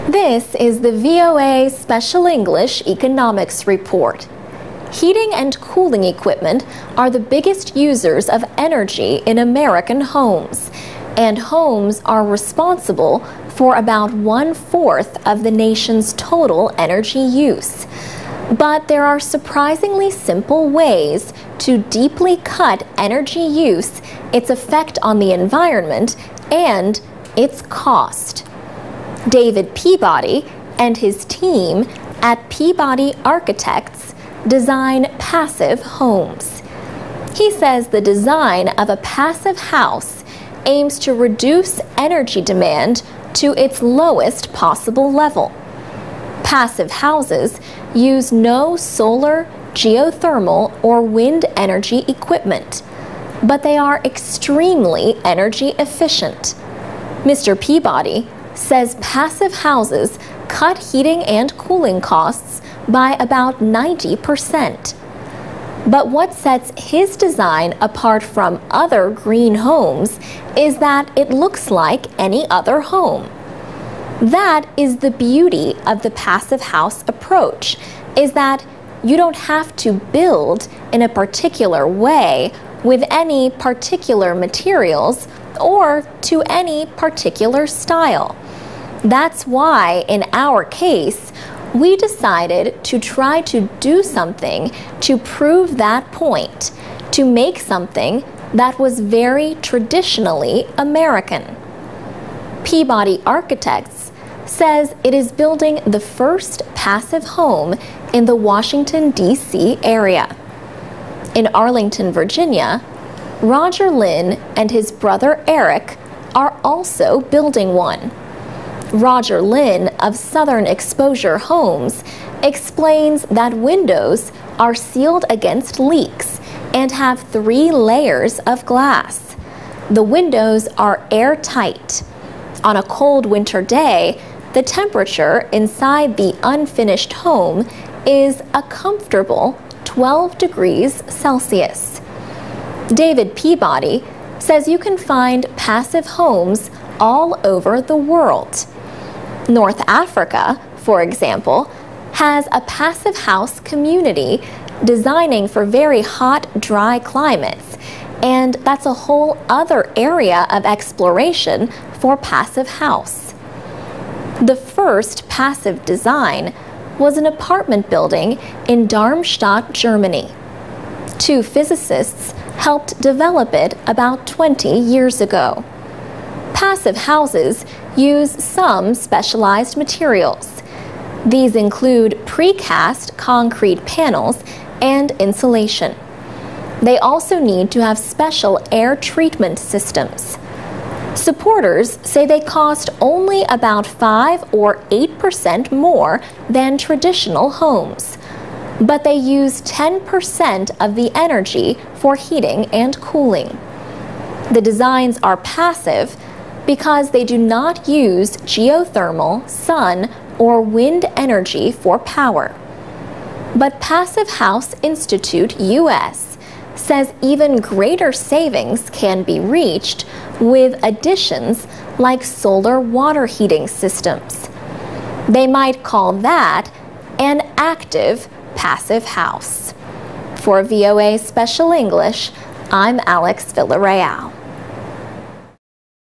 This is the VOA Special English Economics Report. Heating and cooling equipment are the biggest users of energy in American homes, and homes are responsible for about 1/4 of the nation's total energy use. But there are surprisingly simple ways to deeply cut energy use, its effect on the environment, and its cost. David Peabody and his team at Peabody Architects design passive homes. He says the design of a passive house aims to reduce energy demand to its lowest possible level. Passive houses use no solar, geothermal, or wind energy equipment, but they are extremely energy efficient. Mr. Peabody says passive houses cut heating and cooling costs by about 90%. But what sets his design apart from other green homes is that it looks like any other home. That is the beauty of the passive house approach, is that you don't have to build in a particular way with any particular materials or to any particular style. That's why, in our case, we decided to try to do something to prove that point, to make something that was very traditionally American. Peabody Architects says it is building the first passive home in the Washington, D.C. area. In Arlington, Virginia, Roger Lynn and his brother Eric are also building one. Roger Lynn of Southern Exposure Homes explains that windows are sealed against leaks and have 3 layers of glass. The windows are airtight. On a cold winter day, the temperature inside the unfinished home is a comfortable 12 degrees Celsius. David Peabody says you can find passive homes all over the world. North Africa, for example, has a passive house community designing for very hot, dry climates, and that's a whole other area of exploration for passive house. The first passive design was an apartment building in Darmstadt, Germany. 2 physicists helped develop it about 20 years ago. Passive houses use some specialized materials. These include precast concrete panels and insulation. They also need to have special air treatment systems. Supporters say they cost only about 5 or 8% more than traditional homes, but they use 10% of the energy for heating and cooling. The designs are passive because they do not use geothermal, sun, or wind energy for power. But Passive House Institute US says even greater savings can be reached with additions like solar water heating systems. They might call that an active passive house. For VOA Special English, I'm Alex Villarreal.